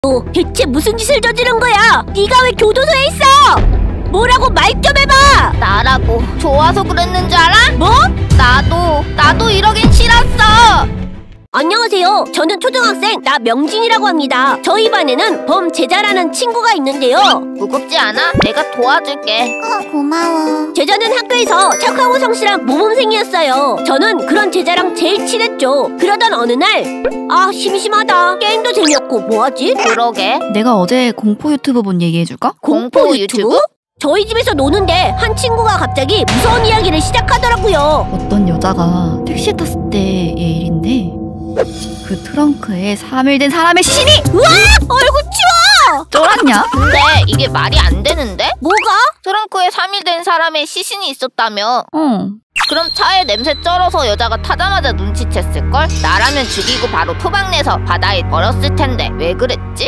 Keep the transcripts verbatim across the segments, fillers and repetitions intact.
너 대체 무슨 짓을 저지른 거야? 네가 왜 교도소에 있어? 뭐라고 말 좀 해봐! 나라고 좋아서 그랬는 줄 알아? 뭐? 나도 나도 이러긴 싫었어. 안녕하세요. 저는 초등학생 나명진이라고 합니다. 저희 반에는 범제자라는 친구가 있는데요. 무겁지 않아? 내가 도와줄게. 어, 고마워. 제자는 학교에서 착하고 성실한 모범생이었어요. 저는 그런 제자랑 제일 친했죠. 그러던 어느 날, 아 심심하다. 게임도 재미없고 뭐하지? 그러게. 내가 어제 공포 유튜브 본 얘기해줄까? 공포 유튜브? 저희 집에서 노는데 한 친구가 갑자기 무서운 이야기를 시작하더라고요. 어떤 여자가 택시 탔을 때의 일인데 그 트렁크에 삼 일 된 사람의 시신이! 우와! 얼굴 치워! 쫄았냐? 근데 이게 말이 안 되는데? 뭐가? 트렁크에 삼 일 된 사람의 시신이 있었다며. 어. 그럼 차에 냄새 쩔어서 여자가 타자마자 눈치챘을걸? 나라면 죽이고 바로 토막내서 바다에 버렸을 텐데 왜 그랬지?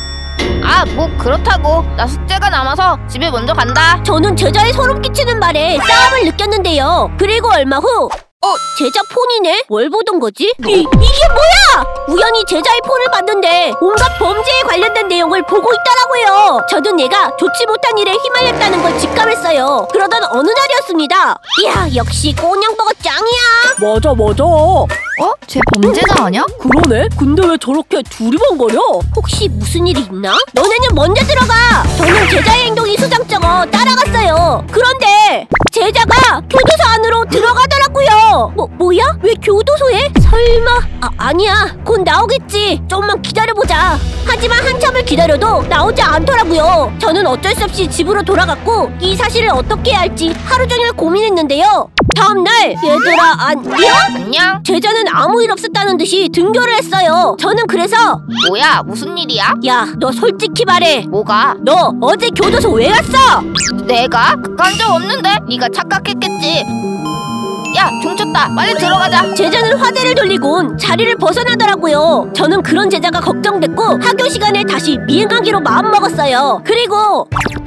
아, 뭐 그렇다고. 나 숙제가 남아서 집에 먼저 간다. 저는 제자의 소름 끼치는 말에 싸움을 느꼈는데요. 그리고 얼마 후 어? 제자 폰이네? 뭘 보던 거지? 이, 이게 뭐야! 우연히 제자의 폰을 봤는데 온갖 범죄에 관련된 내용을 보고 있더라고요. 저는 얘가 좋지 못한 일에 휘말렸다는 걸 직감했어요. 그러던 어느 날이었습니다. 이야, 역시 꼬냥버거 짱이야. 맞아 맞아. 어? 쟤 범죄자 아냐? 그러네? 근데 왜 저렇게 두리번거려? 혹시 무슨 일이 있나? 너네는 먼저 들어가! 저는 제자의 행동이 수상쩍어 따라갔어요. 그런데 제자가 교도소 안으로 들어가더라고요. 뭐, 뭐야? 왜 교도소에? 설마? 아, 아니야. 곧 나오겠지. 좀만 기다려보자. 하지만 한참을 기다려도 나오지 않더라고요. 저는 어쩔 수 없이 집으로 돌아갔고 이 사실을 어떻게 해야 할지 하루 종일 고민했는데요. 다음날 얘들아 안녕? 안녕? 제자는 아무 일 없었다는 듯이 등교를 했어요. 저는 그래서 뭐야, 무슨 일이야? 야, 너 솔직히 말해. 뭐가? 너 어제 교도소 왜 갔어? 내가? 간 적 없는데? 네가 착각했겠지. 야, 종쳤다. 빨리 들어가자. 제자는 화제를 돌리곤 자리를 벗어나더라고요. 저는 그런 제자가 걱정됐고 학교 시간에 다시 미행하기로 마음먹었어요. 그리고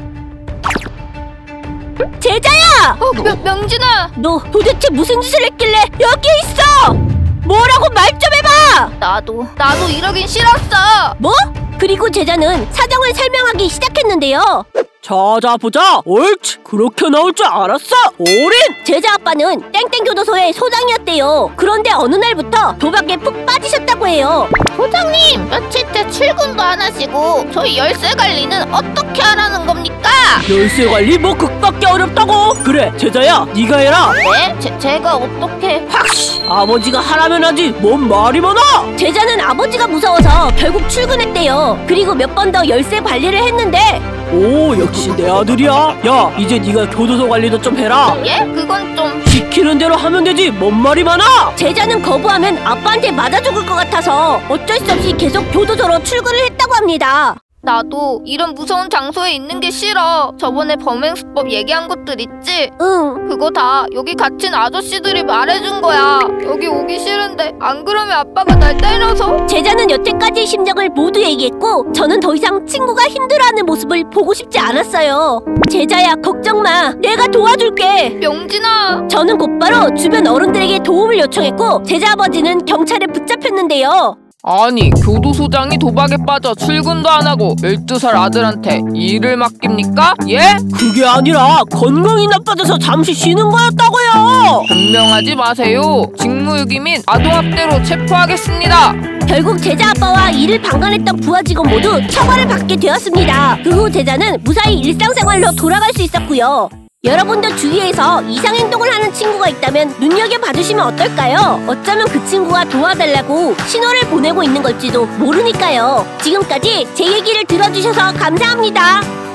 제자야! 어, 명, 명진아. 너 도대체 무슨 짓을 했길래 여기에 있어? 뭐라고 말 좀 해봐! 나도 나도 이러긴 싫었어. 뭐? 그리고 제자는 사정을 설명하기 시작했는데요. 자자 보자. 옳지. 그렇게 나올 줄 알았어. 어린. 제자 아빠는 땡땡 교도소의 소장이었대요. 그런데 어느 날부터 도박에 푹 빠지셨다고 해요. 소장님, 며칠째 출근도 안 하시고 저희 열쇠 관리는 어떻게 하라는 겁니까? 열쇠 관리 뭐 극밖에 어렵다고. 그래 제자야, 네가 해라. 네? 제, 제가 어떻게? 확시. 아버지가 하라면 하지. 뭔 말이 많아. 제자는 아버지가 무서워서 결국 출근했대요. 그리고 몇 번 더 열쇠 관리를 했는데 오, 역시 내 아들이야. 야, 이제 네가 교도소 관리도 좀 해라. 예? 그건 좀... 시키는 대로 하면 되지. 뭔 말이 많아. 제자는 거부하면 아빠한테 맞아 죽을 것 같아서 어쩔 수 없이 계속 교도소로 출근을 했다고 합니다. 나도 이런 무서운 장소에 있는 게 싫어. 저번에 범행수법 얘기한 것들 있지? 응. 그거 다 여기 갇힌 아저씨들이 말해준 거야. 여기 오기 싫은데 안 그러면 아빠가 날 때려서. 제자는 여태까지의 심정을 모두 얘기했고 저는 더 이상 친구가 힘들어하는 모습을 보고 싶지 않았어요. 제자야, 걱정 마. 내가 도와줄게. 명진아. 저는 곧바로 주변 어른들에게 도움을 요청했고 제자 아버지는 경찰에 붙잡혔는데요. 아니, 교도소장이 도박에 빠져 출근도 안 하고 열두 살 아들한테 일을 맡깁니까? 예? 그게 아니라 건강이 나빠져서 잠시 쉬는 거였다고요. 변명하지 마세요. 직무유기 및 아동학대로 체포하겠습니다. 결국 제자 아빠와 이를 방관했던 부하 직원 모두 처벌을 받게 되었습니다. 그 후 제자는 무사히 일상생활로 돌아갈 수 있었고요. 여러분도 주위에서 이상행동을 하는 친구가 있다면 눈여겨봐주시면 어떨까요? 어쩌면 그 친구가 도와달라고 신호를 보내고 있는 걸지도 모르니까요. 지금까지 제 얘기를 들어주셔서 감사합니다.